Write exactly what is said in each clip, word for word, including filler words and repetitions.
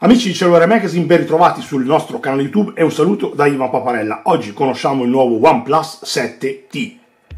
Amici di Cellulare Magazine, ben ritrovati sul nostro canale YouTube e un saluto da Ivan Paparella. Oggi conosciamo il nuovo OnePlus sette T.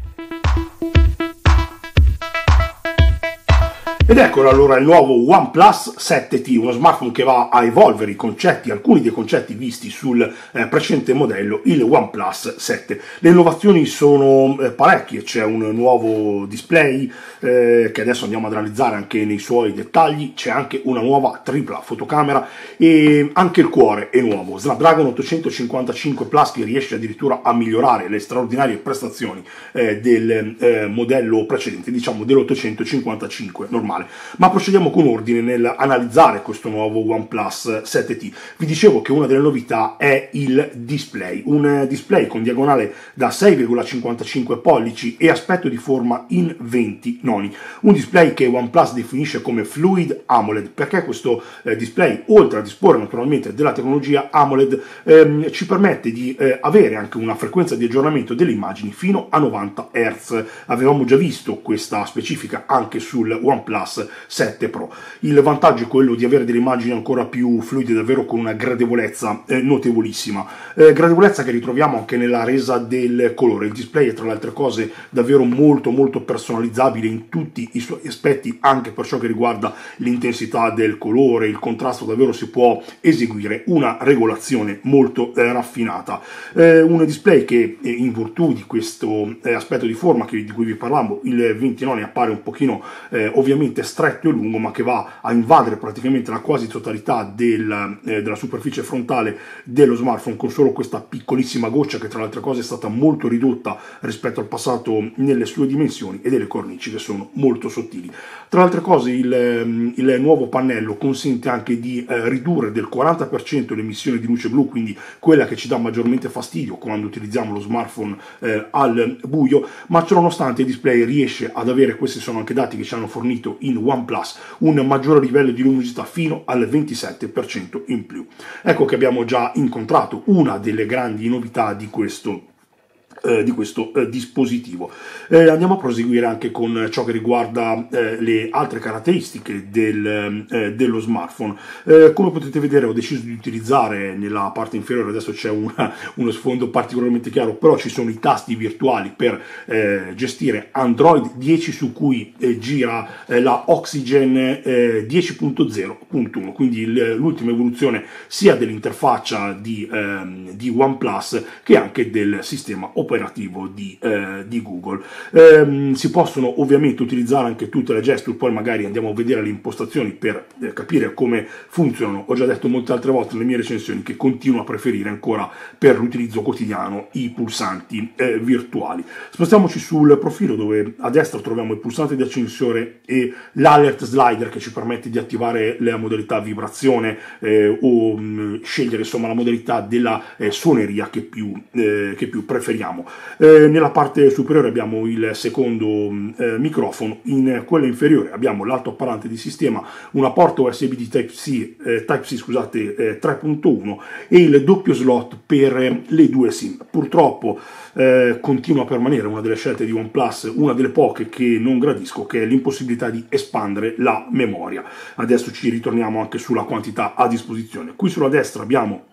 Ed eccolo allora il nuovo OnePlus sette T, uno smartphone che va a evolvere i concetti, alcuni dei concetti visti sul eh, precedente modello, il OnePlus sette. Le innovazioni sono eh, parecchie, c'è un nuovo display eh, che adesso andiamo ad analizzare anche nei suoi dettagli, c'è anche una nuova tripla fotocamera e anche il cuore è nuovo, Snapdragon ottocentocinquantacinque Plus, che riesce addirittura a migliorare le straordinarie prestazioni eh, del eh, modello precedente, diciamo dell'ottocentocinquantacinque normale. Ma procediamo con ordine nel analizzare questo nuovo OnePlus sette T. Vi dicevo che una delle novità è il display, un display con diagonale da sei virgola cinquantacinque pollici e aspetto di forma in venti noni, un display che OnePlus definisce come Fluid AMOLED, perché questo eh, display, oltre a disporre naturalmente della tecnologia AMOLED, ehm, ci permette di eh, avere anche una frequenza di aggiornamento delle immagini fino a novanta hertz. Avevamo già visto questa specifica anche sul OnePlus sette Pro. Il vantaggio è quello di avere delle immagini ancora più fluide, davvero con una gradevolezza eh, notevolissima, eh, gradevolezza che ritroviamo anche nella resa del colore. Il display è tra le altre cose davvero molto molto personalizzabile in tutti i suoi aspetti, anche per ciò che riguarda l'intensità del colore, il contrasto. Davvero si può eseguire una regolazione molto eh, raffinata, eh, un display che eh, in virtù di questo eh, aspetto di forma che, di cui vi parlavo, il venti noni appare un pochino eh, ovviamente stretto e lungo, ma che va a invadere praticamente la quasi totalità del, eh, della superficie frontale dello smartphone, con solo questa piccolissima goccia che tra le altre cose è stata molto ridotta rispetto al passato nelle sue dimensioni, e delle cornici che sono molto sottili. Tra le altre cose il, il nuovo pannello consente anche di eh, ridurre del quaranta per cento l'emissione di luce blu, quindi quella che ci dà maggiormente fastidio quando utilizziamo lo smartphone eh, al buio, ma ciononostante il display riesce ad avere, questi sono anche dati che ci hanno fornito in OnePlus, un maggiore livello di luminosità fino al ventisette per cento in più. Ecco che abbiamo già incontrato una delle grandi novità di questo Eh, di questo eh, dispositivo. Eh, andiamo a proseguire anche con ciò che riguarda eh, le altre caratteristiche del, eh, dello smartphone. Eh, come potete vedere, ho deciso di utilizzare nella parte inferiore, adesso c'è uno sfondo particolarmente chiaro, però ci sono i tasti virtuali per eh, gestire Android dieci, su cui eh, gira eh, la Oxygen eh, dieci punto zero punto uno, quindi l'ultima evoluzione sia dell'interfaccia di, eh, di OnePlus che anche del sistema operativo operativo di, eh, di Google. Eh, si possono ovviamente utilizzare anche tutte le gesture, poi magari andiamo a vedere le impostazioni per eh, capire come funzionano. Ho già detto molte altre volte nelle mie recensioni che continuo a preferire ancora per l'utilizzo quotidiano i pulsanti eh, virtuali. Spostiamoci sul profilo, dove a destra troviamo il pulsante di accensione e l'alert slider che ci permette di attivare la modalità vibrazione eh, o mh, scegliere insomma la modalità della eh, suoneria che più, eh, che più preferiamo. Eh, nella parte superiore abbiamo il secondo eh, microfono, in quella inferiore abbiamo l'altoparlante di sistema, una porta U S B di Type-C, eh, Type-C scusate, eh, tre punto uno e il doppio slot per eh, le due SIM. Purtroppo eh, continua a permanere una delle scelte di OnePlus, una delle poche che non gradisco, che è l'impossibilità di espandere la memoria. Adesso ci ritorniamo anche sulla quantità a disposizione. Qui sulla destra abbiamo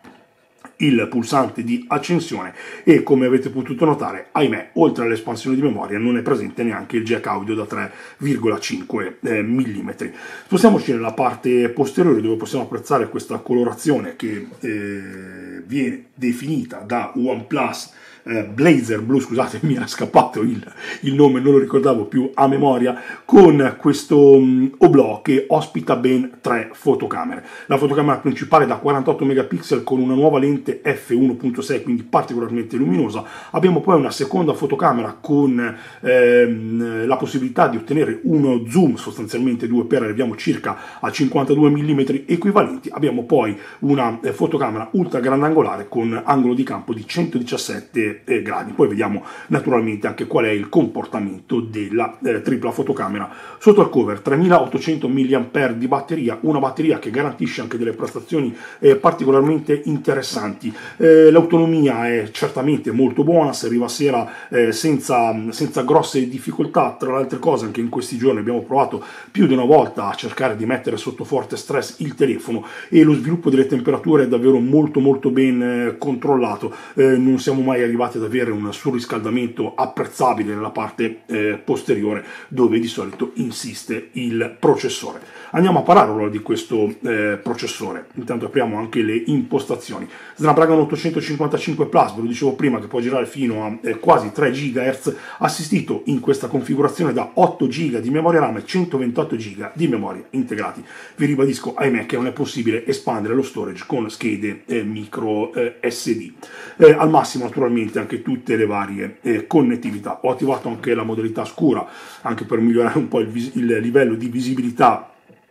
il pulsante di accensione e, come avete potuto notare, ahimè, oltre all'espansione di memoria non è presente neanche il jack audio da tre virgola cinque eh, millimetri. Spostiamoci nella parte posteriore, dove possiamo apprezzare questa colorazione che eh, viene definita da OnePlus Eh, Blazer Blue, scusate, mi era scappato il, il nome, non lo ricordavo più a memoria, con questo um, oblò che ospita ben tre fotocamere. La fotocamera principale da quarantotto megapixel con una nuova lente effe uno punto sei, quindi particolarmente luminosa. Abbiamo poi una seconda fotocamera con ehm, la possibilità di ottenere uno zoom sostanzialmente due per, arriviamo circa a cinquantadue millimetri equivalenti. Abbiamo poi una eh, fotocamera ultra grandangolare con angolo di campo di centodiciassette sette eh, gradi. Poi vediamo naturalmente anche qual è il comportamento della eh, tripla fotocamera. Sotto al cover tremilaottocento milliamperi di batteria, una batteria che garantisce anche delle prestazioni eh, particolarmente interessanti. Eh, l'autonomia è certamente molto buona, si arriva a sera eh, senza, senza grosse difficoltà. Tra le altre cose, anche in questi giorni abbiamo provato più di una volta a cercare di mettere sotto forte stress il telefono e lo sviluppo delle temperature è davvero molto molto ben eh, controllato. Eh, non siamo mai arrivati ad avere un surriscaldamento apprezzabile nella parte eh, posteriore, dove di solito insiste il processore. Andiamo a parlare allora di questo eh, processore. Intanto apriamo anche le impostazioni. Snapdragon ottocentocinquantacinque Plus, ve lo dicevo prima, che può girare fino a eh, quasi tre gigahertz, assistito in questa configurazione da otto giga di memoria RAM e centoventotto giga di memoria integrati. Vi ribadisco, ahimè, che non è possibile espandere lo storage con schede eh, micro eh, S D. Eh, al massimo naturalmente anche tutte le varie eh, connettività. Ho attivato anche la modalità scura, anche per migliorare un po' il, il livello di visibilità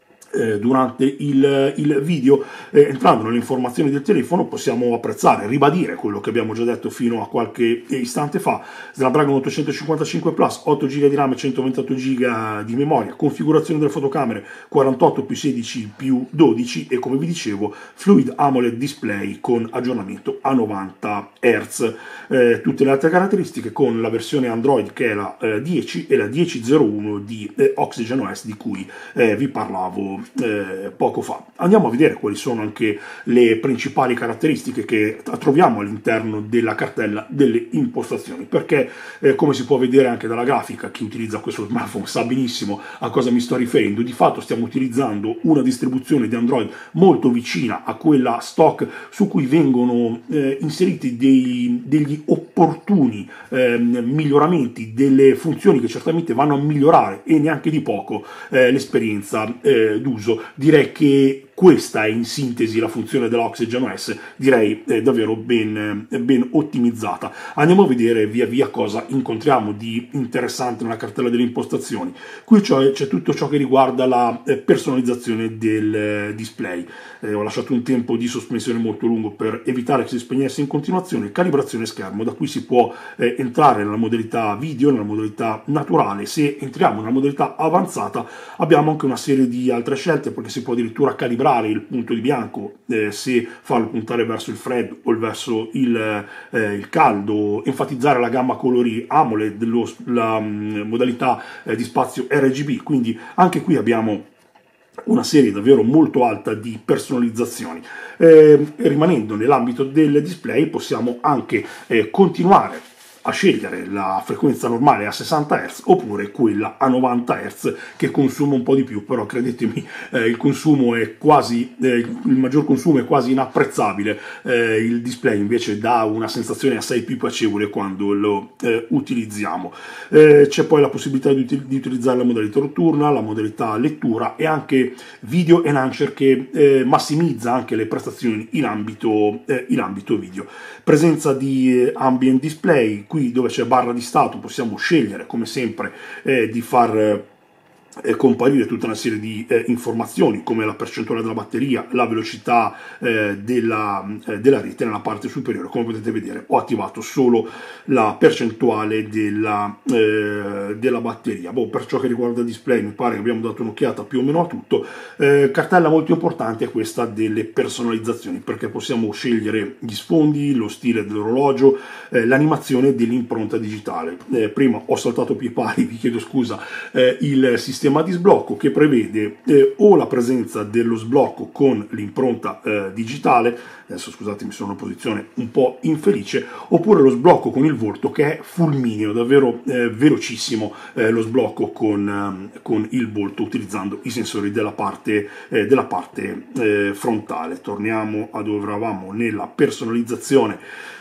Eh, durante il, il video. Eh, entrando nelle informazioni del telefono possiamo apprezzare, ribadire quello che abbiamo già detto fino a qualche istante fa. Snapdragon ottocentocinquantacinque Plus, otto giga di RAM e centoventotto giga di memoria, configurazione delle fotocamere quarantotto più sedici più dodici e, come vi dicevo, Fluid AMOLED display con aggiornamento a novanta hertz. Eh, tutte le altre caratteristiche con la versione Android che è la eh, dieci e la dieci zero uno di eh, OxygenOS, di cui eh, vi parlavo Eh, poco fa. Andiamo a vedere quali sono anche le principali caratteristiche che troviamo all'interno della cartella delle impostazioni, perché eh, come si può vedere anche dalla grafica, chi utilizza questo smartphone sa benissimo a cosa mi sto riferendo. Di fatto stiamo utilizzando una distribuzione di Android molto vicina a quella stock, su cui vengono eh, inseriti dei, degli opportuni eh, miglioramenti, delle funzioni che certamente vanno a migliorare e neanche di poco eh, l'esperienza eh, d'uso. Direi che questa è in sintesi la funzione dell'OxygenOS, direi eh, davvero ben, eh, ben ottimizzata. Andiamo a vedere via via cosa incontriamo di interessante nella cartella delle impostazioni. Qui c'è tutto ciò che riguarda la eh, personalizzazione del eh, display. Eh, ho lasciato un tempo di sospensione molto lungo per evitare che si spegnesse in continuazione. Calibrazione schermo, da qui si può eh, entrare nella modalità video, nella modalità naturale. Se entriamo nella modalità avanzata abbiamo anche una serie di altre scelte, perché si può addirittura calibrare il punto di bianco, eh, se farlo puntare verso il freddo o verso il, eh, il caldo, enfatizzare la gamma colori AMOLED, lo, la um, modalità eh, di spazio R G B, quindi anche qui abbiamo una serie davvero molto alta di personalizzazioni. Eh, rimanendo nell'ambito del display possiamo anche eh, continuare a scegliere la frequenza normale a sessanta hertz oppure quella a novanta hertz, che consuma un po' di più, però credetemi eh, il consumo è quasi eh, il maggior consumo è quasi inapprezzabile. Eh, il display invece dà una sensazione assai più piacevole quando lo eh, utilizziamo. Eh, c'è poi la possibilità di, util di utilizzare la modalità notturna, la modalità lettura e anche video enhancer, che eh, massimizza anche le prestazioni in ambito, eh, in ambito video. Presenza di eh, ambient display. Qui dove c'è barra di stato possiamo scegliere come sempre eh, di far eh, eh, comparire tutta una serie di eh, informazioni come la percentuale della batteria, la velocità eh, della, eh, della rete nella parte superiore. Come potete vedere ho attivato solo la percentuale della, eh, della batteria. Boh, per ciò che riguarda il display mi pare che abbiamo dato un'occhiata più o meno a tutto. Eh, cartella molto importante è questa delle personalizzazioni, perché possiamo scegliere gli sfondi, lo stile dell'orologio, eh, l'animazione dell'impronta digitale. Eh, prima ho saltato più pari, vi chiedo scusa, eh, il sistema sistema di sblocco che prevede eh, o la presenza dello sblocco con l'impronta eh, digitale, adesso scusatemi sono in una posizione un po' infelice, oppure lo sblocco con il volto, che è fulmineo, davvero eh, velocissimo eh, lo sblocco con, eh, con il volto utilizzando i sensori della parte, eh, della parte eh, frontale. Torniamo a dove eravamo nella personalizzazione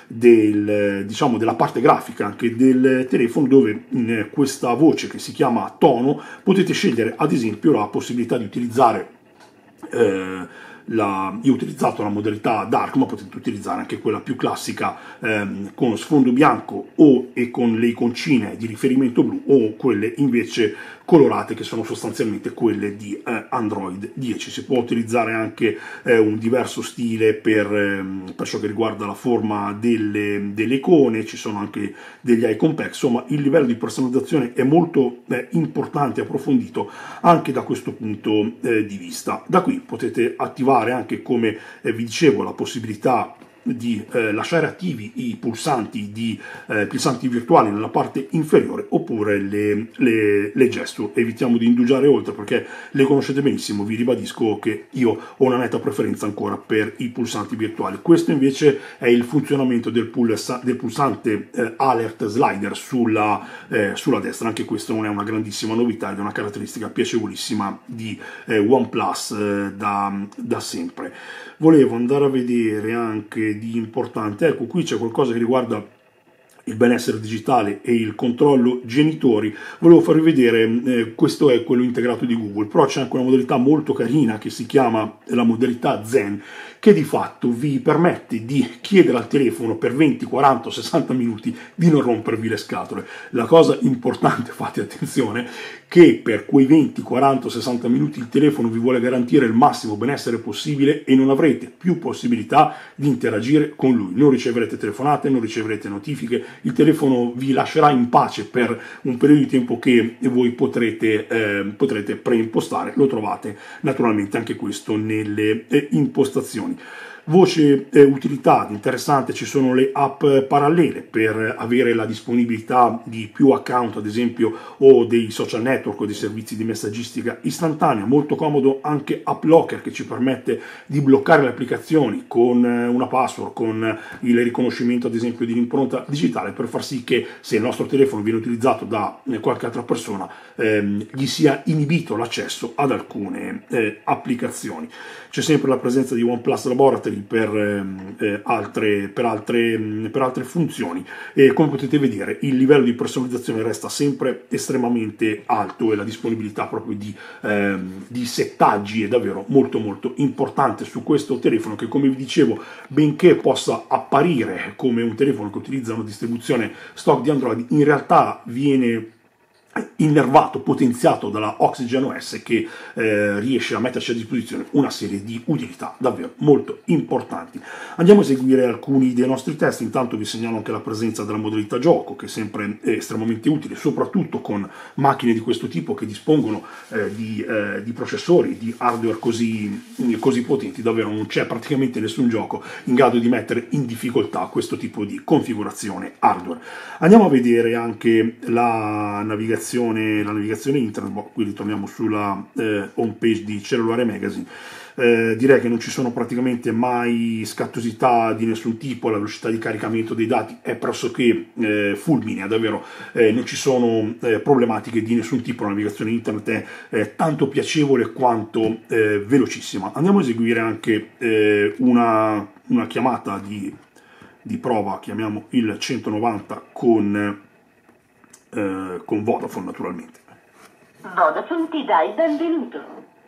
del, diciamo, della parte grafica anche del telefono, dove in questa voce che si chiama tono potete scegliere ad esempio la possibilità di utilizzare eh, la, io ho utilizzato la modalità dark, ma potete utilizzare anche quella più classica ehm, con sfondo bianco o e con le iconcine di riferimento blu, o quelle invece colorate che sono sostanzialmente quelle di eh, Android dieci. Si può utilizzare anche eh, un diverso stile per, ehm, per ciò che riguarda la forma delle, delle icone, ci sono anche degli icon pack. Insomma, il livello di personalizzazione è molto eh, importante e approfondito anche da questo punto eh, di vista. Da qui potete attivare anche, come eh, vi dicevo, la possibilità di eh, lasciare attivi i pulsanti, di, eh, pulsanti virtuali nella parte inferiore, oppure le, le, le gesture. Evitiamo di indugiare oltre perché le conoscete benissimo, vi ribadisco che io ho una netta preferenza ancora per i pulsanti virtuali. Questo invece è il funzionamento del, pulsa, del pulsante eh, alert slider sulla, eh, sulla destra. Anche questo non è una grandissima novità ed è una caratteristica piacevolissima di eh, OnePlus eh, da, da sempre. Volevo andare a vedere anche di importante, ecco, qui c'è qualcosa che riguarda il benessere digitale e il controllo genitori. Volevo farvi vedere, eh, questo è quello integrato di Google, però c'è anche una modalità molto carina che si chiama la modalità Zen, che di fatto vi permette di chiedere al telefono per venti, quaranta, sessanta minuti di non rompervi le scatole. La cosa importante, fate attenzione, che per quei venti, quaranta, sessanta minuti il telefono vi vuole garantire il massimo benessere possibile e non avrete più possibilità di interagire con lui. Non riceverete telefonate, non riceverete notifiche, il telefono vi lascerà in pace per un periodo di tempo che voi potrete, eh, potrete preimpostare. Lo trovate naturalmente anche questo nelle eh, impostazioni. Voce eh, utilità interessante, ci sono le app parallele per avere la disponibilità di più account, ad esempio, o dei social network o dei servizi di messaggistica istantanea. Molto comodo anche App Locker, che ci permette di bloccare le applicazioni con una password, con il riconoscimento ad esempio di un'impronta digitale, per far sì che se il nostro telefono viene utilizzato da qualche altra persona ehm, gli sia inibito l'accesso ad alcune eh, applicazioni. C'è sempre la presenza di OnePlus Laboratory per, eh, altre, per, altre, per altre funzioni, e come potete vedere il livello di personalizzazione resta sempre estremamente alto e la disponibilità proprio di, eh, di settaggi è davvero molto molto importante su questo telefono, che, come vi dicevo, benché possa apparire come un telefono che utilizza una distribuzione stock di Android, in realtà viene innervato, potenziato dalla OxygenOS, che eh, riesce a metterci a disposizione una serie di utilità davvero molto importanti. Andiamo a eseguire alcuni dei nostri test. Intanto vi segnalo anche la presenza della modalità gioco, che è sempre eh, estremamente utile, soprattutto con macchine di questo tipo che dispongono eh, di, eh, di processori, di hardware così, così potenti. Davvero non c'è praticamente nessun gioco in grado di mettere in difficoltà questo tipo di configurazione hardware. Andiamo a vedere anche la navigazione la navigazione internet. Boh, qui ritorniamo sulla eh, home page di Cellulare Magazine. Eh, direi che non ci sono praticamente mai scattosità di nessun tipo, la velocità di caricamento dei dati è pressoché eh, fulminea, davvero eh, non ci sono eh, problematiche di nessun tipo, la navigazione internet è eh, tanto piacevole quanto eh, velocissima. Andiamo a eseguire anche eh, una, una chiamata di, di prova, chiamiamo il centonovanta con Uh, con Vodafone naturalmente. Vodafone ti dà il benvenuto.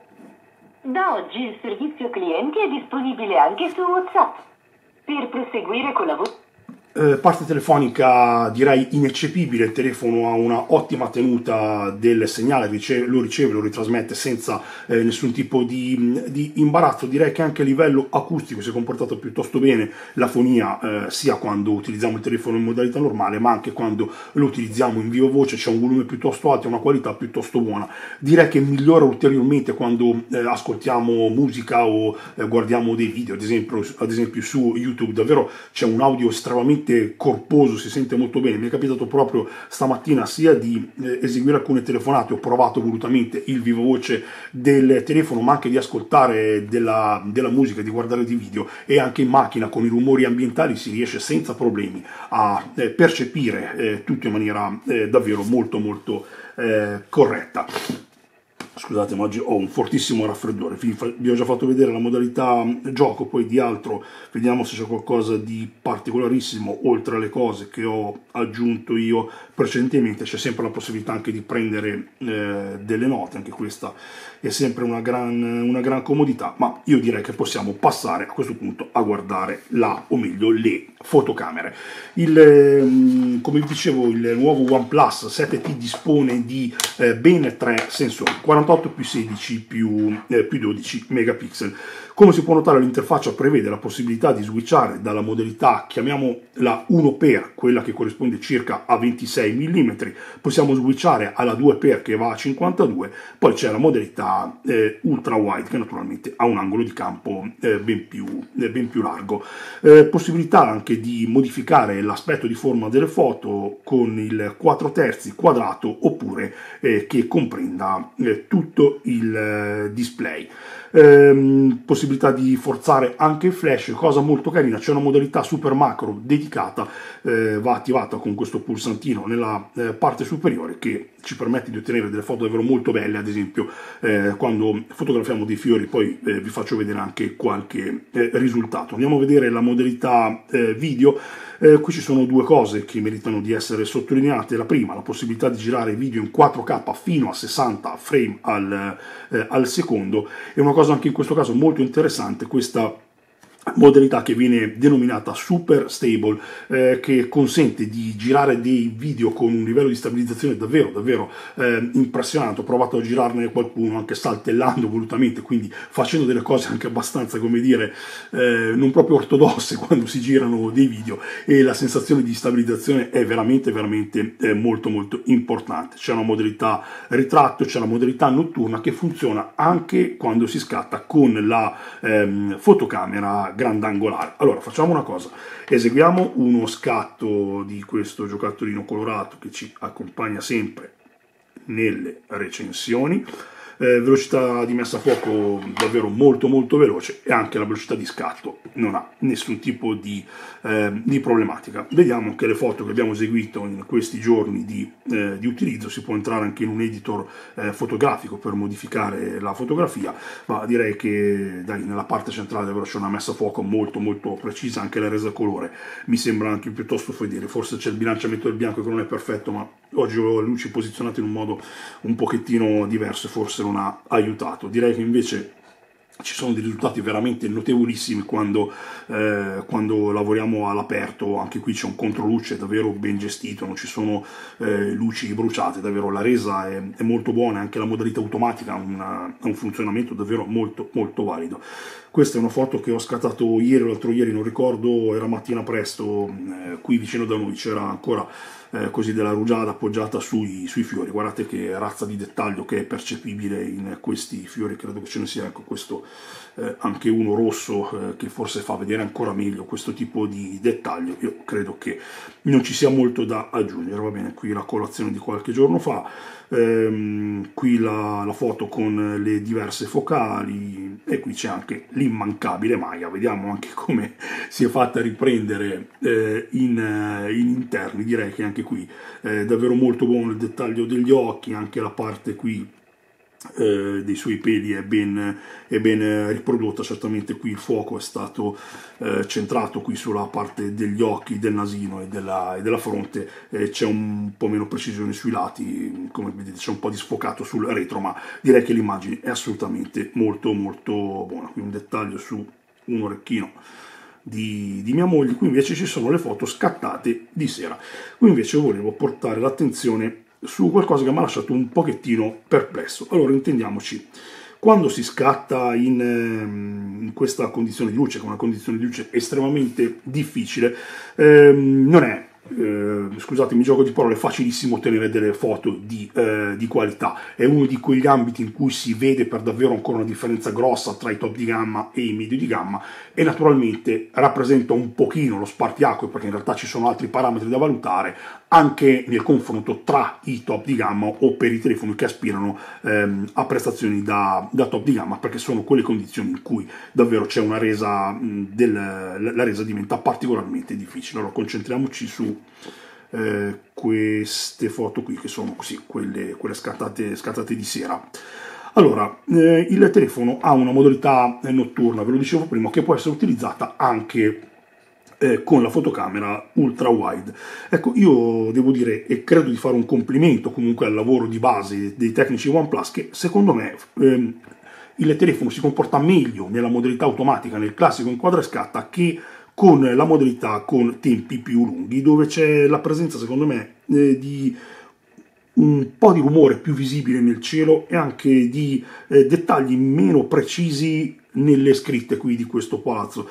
Da oggi il servizio clienti è disponibile anche su WhatsApp. Per proseguire con la voce... Eh, parte telefonica direi ineccepibile, il telefono ha una ottima tenuta del segnale, riceve, lo riceve, lo ritrasmette senza eh, nessun tipo di, di imbarazzo. Direi che anche a livello acustico si è comportato piuttosto bene la fonia, eh, sia quando utilizziamo il telefono in modalità normale ma anche quando lo utilizziamo in viva voce. C'è un volume piuttosto alto e una qualità piuttosto buona. Direi che migliora ulteriormente quando eh, ascoltiamo musica o eh, guardiamo dei video, ad esempio, ad esempio su YouTube. Davvero c'è un audio estremamente corposo, si sente molto bene. Mi è capitato proprio stamattina sia di eh, eseguire alcune telefonate, ho provato volutamente il viva voce del telefono, ma anche di ascoltare della, della musica, di guardare dei video, e anche in macchina con i rumori ambientali si riesce senza problemi a eh, percepire eh, tutto in maniera eh, davvero molto molto eh, corretta. Scusate, ma oggi ho un fortissimo raffreddore. Vi, vi ho già fatto vedere la modalità gioco, poi di altro vediamo se c'è qualcosa di particolarissimo, oltre alle cose che ho aggiunto io precedentemente. C'è sempre la possibilità anche di prendere eh, delle note, anche questa è sempre una gran, una gran comodità, ma io direi che possiamo passare a questo punto a guardare la, o meglio, le fotocamere. Il, come vi dicevo, il nuovo OnePlus sette T dispone di eh, ben tre sensori, quarantotto più sedici più, eh, più dodici megapixel. Come si può notare, l'interfaccia prevede la possibilità di switchare dalla modalità, chiamiamola uno per, quella che corrisponde circa a ventisei millimetri, possiamo switchare alla due per che va a cinquantadue, poi c'è la modalità eh, ultra wide che naturalmente ha un angolo di campo eh, ben, più, eh, ben più largo. Eh, possibilità anche di modificare l'aspetto di forma delle foto con il quattro terzi quadrato oppure eh, che comprenda eh, tutto il eh, display. Ehm, possibilità di forzare anche il flash, cosa molto carina. C'è una modalità super macro dedicata, eh, va attivata con questo pulsantino nella eh, parte superiore che ci permette di ottenere delle foto davvero molto belle. Ad esempio eh, quando fotografiamo dei fiori, poi eh, vi faccio vedere anche qualche eh, risultato. Andiamo a vedere la modalità eh, video. Eh, qui ci sono due cose che meritano di essere sottolineate. La prima, la possibilità di girare video in quattro K fino a sessanta frame al, eh, al secondo. È una cosa anche in questo caso molto interessante, questa modalità che viene denominata Super Stable, eh, che consente di girare dei video con un livello di stabilizzazione davvero davvero eh, impressionante. Ho provato a girarne qualcuno anche saltellando volutamente, quindi facendo delle cose anche abbastanza, come dire, eh, non proprio ortodosse quando si girano dei video, e la sensazione di stabilizzazione è veramente veramente eh, molto molto importante. C'è una modalità ritratto, c'è la modalità notturna che funziona anche quando si scatta con la ehm, fotocamera grandangolare. Allora facciamo una cosa, eseguiamo uno scatto di questo giocattolino colorato che ci accompagna sempre nelle recensioni. Eh, velocità di messa a fuoco davvero molto molto veloce, e anche la velocità di scatto non ha nessun tipo di, eh, di problematica. Vediamo che le foto che abbiamo eseguito in questi giorni di, eh, di utilizzo, si può entrare anche in un editor eh, fotografico per modificare la fotografia, ma direi che dai, nella parte centrale davvero c'è una messa a fuoco molto molto precisa. Anche la resa colore mi sembra anche piuttosto fedele. Forse c'è il bilanciamento del bianco che non è perfetto, ma oggi ho le luci posizionate in un modo un pochettino diverso e forse non ha aiutato. Direi che invece ci sono dei risultati veramente notevolissimi quando, eh, quando lavoriamo all'aperto. Anche qui c'è un controluce davvero ben gestito, non ci sono eh, luci bruciate, davvero la resa è, è molto buona, anche la modalità automatica ha, una, ha un funzionamento davvero molto molto valido. Questa è una foto che ho scattato ieri o l'altro ieri, non ricordo, era mattina presto, eh, qui vicino da noi c'era ancora Eh, così della rugiada appoggiata sui, sui fiori. Guardate che razza di dettaglio che è percepibile in questi fiori. Credo che ce ne sia, ecco, questo eh, anche uno rosso eh, che forse fa vedere ancora meglio questo tipo di dettaglio. Io credo che non ci sia molto da aggiungere. Va bene, qui la colazione di qualche giorno fa, ehm, qui la, la foto con le diverse focali, e qui c'è anche l'immancabile Maya. Vediamo anche come si è fatta riprendere eh, in, eh, in interni. Direi che anche qui è davvero molto buono il dettaglio degli occhi, anche la parte qui eh, dei suoi peli è ben, è ben riprodotta. Certamente qui il fuoco è stato eh, centrato qui sulla parte degli occhi, del nasino e della, e della fronte. Eh, c'è un po' meno precisione sui lati, come vedete c'è un po' di sfocato sul retro, ma direi che l'immagine è assolutamente molto molto buona. Qui un dettaglio su un orecchino Di, di mia moglie. Qui invece ci sono le foto scattate di sera. Qui invece volevo portare l'attenzione su qualcosa che mi ha lasciato un pochettino perplesso. Allora, intendiamoci, quando si scatta in, in questa condizione di luce, che è una condizione di luce estremamente difficile, ehm, non è Eh, scusatemi, gioco di parole, facilissimo ottenere delle foto di, eh, di qualità. È uno di quegli ambiti in cui si vede per davvero ancora una differenza grossa tra i top di gamma e i medio di gamma, e naturalmente rappresenta un pochino lo spartiacque, perché in realtà ci sono altri parametri da valutare anche nel confronto tra i top di gamma o per i telefoni che aspirano ehm, a prestazioni da, da top di gamma, perché sono quelle condizioni in cui davvero c'è una resa, mh, del, la resa diventa particolarmente difficile. Allora concentriamoci su Eh, queste foto qui, che sono così quelle, quelle scattate, scattate di sera. Allora, eh, il telefono ha una modalità notturna, ve lo dicevo prima, che può essere utilizzata anche eh, con la fotocamera ultra wide. Ecco, io devo dire e credo di fare un complimento comunque al lavoro di base dei tecnici OnePlus, che secondo me ehm, il telefono si comporta meglio nella modalità automatica, nel classico inquadra e scatta, che con la modalità con tempi più lunghi, dove c'è la presenza, secondo me, eh, di un po' di rumore più visibile nel cielo e anche di eh, dettagli meno precisi nelle scritte qui di questo palazzo.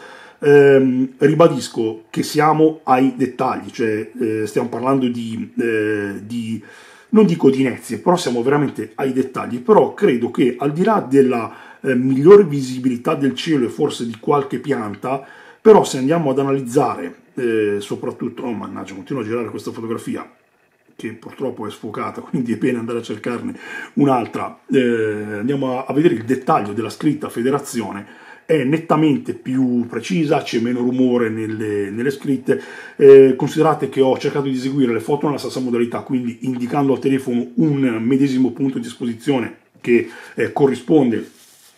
Eh, ribadisco che siamo ai dettagli, cioè eh, stiamo parlando di, eh, di, non dico di inezie, però siamo veramente ai dettagli, però credo che al di là della eh, migliore visibilità del cielo e forse di qualche pianta, però se andiamo ad analizzare, eh, soprattutto, oh mannaggia, continuo a girare questa fotografia, che purtroppo è sfocata, quindi è bene andare a cercarne un'altra, eh, andiamo a vedere il dettaglio della scritta Federazione, è nettamente più precisa, c'è meno rumore nelle, nelle scritte, eh, considerate che ho cercato di eseguire le foto nella stessa modalità, quindi indicando al telefono un medesimo punto di esposizione che eh, corrisponde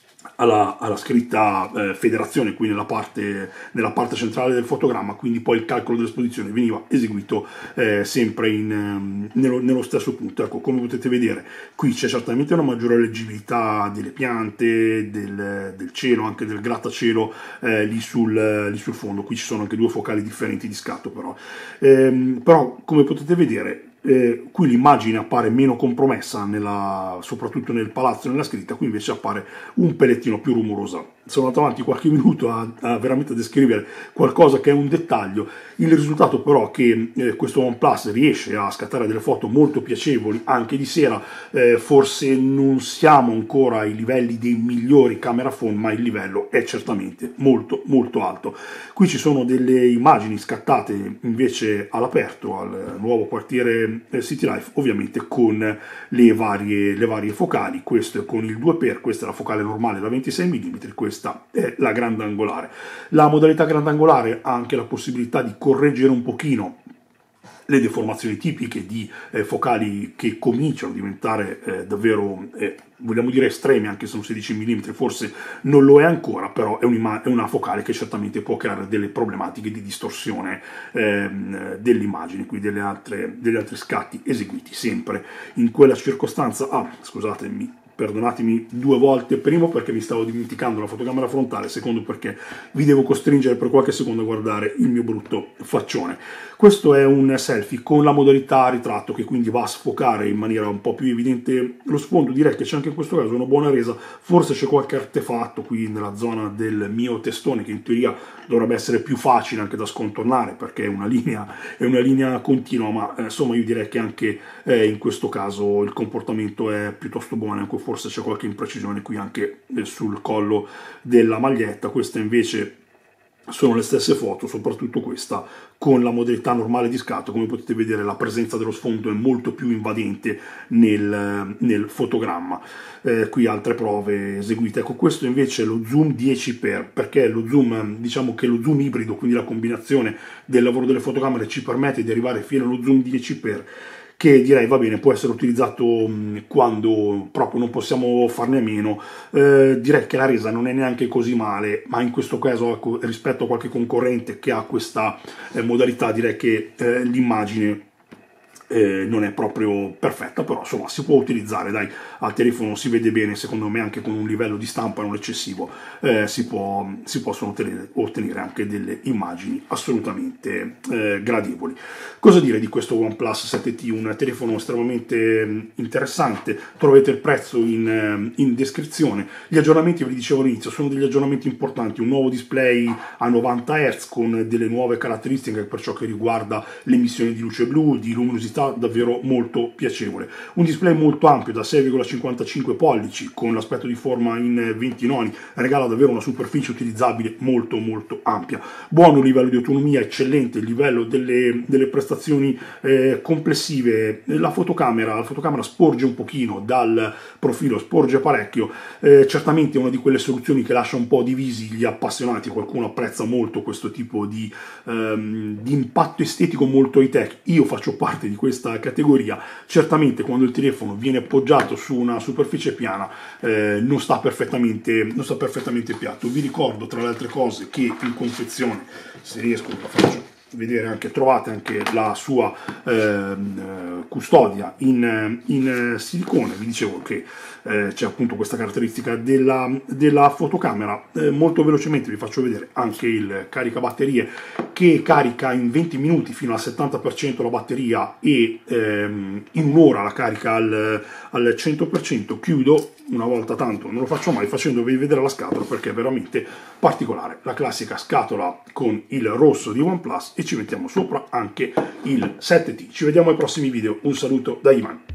Alla, alla scritta eh, Federazione qui nella parte, nella parte centrale del fotogramma, quindi poi il calcolo dell'esposizione veniva eseguito eh, sempre in, um, nello, nello stesso punto. Ecco, come potete vedere qui c'è certamente una maggiore leggibilità delle piante, del, del cielo, anche del grattacielo eh, lì, sul, lì sul fondo. Qui ci sono anche due focali differenti di scatto, però, ehm, però come potete vedere Eh, qui l'immagine appare meno compromessa, nella, soprattutto nel palazzo e nella scritta, qui invece appare un pelettino più rumorosa. Sono andato avanti qualche minuto a, a veramente descrivere qualcosa che è un dettaglio. Il risultato però è che eh, questo OnePlus riesce a scattare delle foto molto piacevoli anche di sera. Eh, forse non siamo ancora ai livelli dei migliori camera phone, ma il livello è certamente molto molto alto. Qui ci sono delle immagini scattate invece all'aperto al nuovo quartiere City Life, ovviamente con le varie, le varie focali. Questo è con il due x, questa è la focale normale da ventisei millimetri, questa è la grandangolare. La modalità grandangolare ha anche la possibilità di correggere un pochino le deformazioni tipiche di eh, focali che cominciano a diventare eh, davvero, eh, vogliamo dire, estreme, anche se sono sedici millimetri, forse non lo è ancora, però è, è una focale che certamente può creare delle problematiche di distorsione eh, dell'immagine, qui delle altre, degli altri scatti eseguiti sempre in quella circostanza. Ah, scusatemi, perdonatemi due volte, primo perché mi stavo dimenticando la fotocamera frontale, secondo perché vi devo costringere per qualche secondo a guardare il mio brutto faccione. Questo è un selfie con la modalità ritratto, che quindi va a sfocare in maniera un po' più evidente lo sfondo. Direi che c'è anche in questo caso una buona resa, forse c'è qualche artefatto qui nella zona del mio testone che in teoria dovrebbe essere più facile anche da scontornare perché è una linea, è una linea continua, ma eh, insomma io direi che anche eh, in questo caso il comportamento è piuttosto buono, anche forse c'è qualche imprecisione qui anche eh, sul collo della maglietta. Questa invece sono le stesse foto, soprattutto questa con la modalità normale di scatto. Come potete vedere la presenza dello sfondo è molto più invadente nel, nel fotogramma. Eh, qui altre prove eseguite. Ecco, questo invece è lo zoom dieci x, perché lo zoom, diciamo che lo zoom ibrido, quindi la combinazione del lavoro delle fotocamere, ci permette di arrivare fino allo zoom dieci x, che direi va bene, può essere utilizzato quando proprio non possiamo farne a meno. Eh, direi che la resa non è neanche così male, ma in questo caso rispetto a qualche concorrente che ha questa eh, modalità, direi che eh, l'immagine Eh, non è proprio perfetta, però insomma si può utilizzare, dai, al telefono si vede bene, secondo me anche con un livello di stampa non eccessivo, eh, si, può, si possono ottenere, ottenere anche delle immagini assolutamente eh, gradevoli. Cosa dire di questo OnePlus sette T? Un telefono estremamente interessante, trovate il prezzo in, in descrizione. Gli aggiornamenti, ve li dicevo all'inizio, sono degli aggiornamenti importanti, un nuovo display a novanta hertz con delle nuove caratteristiche per ciò che riguarda l'emissione di luce blu, di luminosità, davvero molto piacevole. Un display molto ampio da sei virgola cinquantacinque pollici con l'aspetto di forma in venti noni, regala davvero una superficie utilizzabile molto molto ampia. Buono livello di autonomia, eccellente il livello delle, delle prestazioni eh, complessive. La fotocamera, la fotocamera sporge un pochino dal profilo, sporge parecchio, eh, certamente è una di quelle soluzioni che lascia un po' divisi gli appassionati. Qualcuno apprezza molto questo tipo di, ehm, di impatto estetico molto high tech, io faccio parte di questo questa categoria. Certamente quando il telefono viene appoggiato su una superficie piana eh, non sta perfettamente, non sta perfettamente piatto. Vi ricordo tra le altre cose che in confezione, se riesco la faccio vedere anche, trovate anche la sua eh, custodia in, in silicone. Vi dicevo che eh, c'è appunto questa caratteristica della, della fotocamera. Eh, molto velocemente vi faccio vedere anche il caricabatterie, che carica in venti minuti fino al settanta per cento la batteria e ehm, in un'ora la carica al, al cento per cento. Chiudo una volta tanto, non lo faccio mai, facendovi vedere la scatola perché è veramente particolare. La classica scatola con il rosso di OnePlus e ci mettiamo sopra anche il sette T. Ci vediamo ai prossimi video, un saluto da Iman.